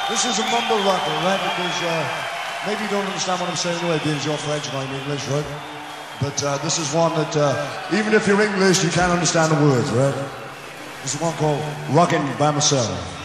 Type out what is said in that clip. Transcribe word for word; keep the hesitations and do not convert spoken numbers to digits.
This is a mumble rapper, right? Because uh, maybe you don't understand what I'm saying anyway, because you're French and I'm English, right? But uh, this is one that, uh, even if you're English, you can't understand the words, right? This is one called Rockin' by Myself.